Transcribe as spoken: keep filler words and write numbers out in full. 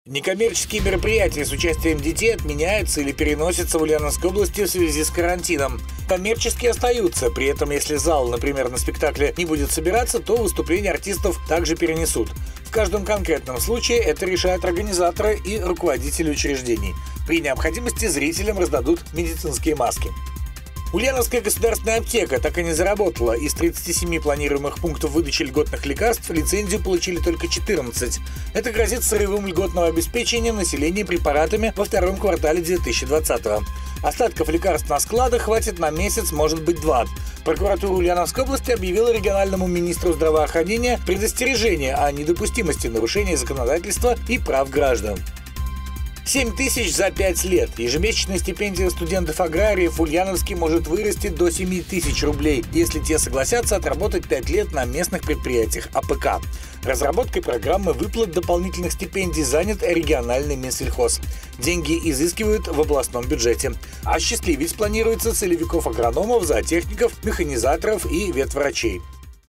Некоммерческие мероприятия с участием детей отменяются или переносятся в Ульяновской области в связи с карантином. Коммерческие остаются, при этом если зал, например, на спектакле не будет собираться, то выступления артистов также перенесут. В каждом конкретном случае это решают организаторы и руководители учреждений. При необходимости зрителям раздадут медицинские маски. Ульяновская государственная аптека так и не заработала. Из тридцати семи планируемых пунктов выдачи льготных лекарств лицензию получили только четырнадцать. Это грозит срывом льготного обеспечения населения препаратами во втором квартале две тысячи двадцатого. Остатков лекарств на складах хватит на месяц, может быть, два. Прокуратура Ульяновской области объявила региональному министру здравоохранения предостережение о недопустимости нарушения законодательства и прав граждан. семь тысяч за пять лет. Ежемесячная стипендия студентов-аграриев в Ульяновске может вырасти до семи тысяч рублей, если те согласятся отработать пять лет на местных предприятиях А П К. Разработкой программы выплат дополнительных стипендий занят региональный Минсельхоз. Деньги изыскивают в областном бюджете. Осчастливить планируется целевиков-агрономов, зоотехников, механизаторов и ветврачей.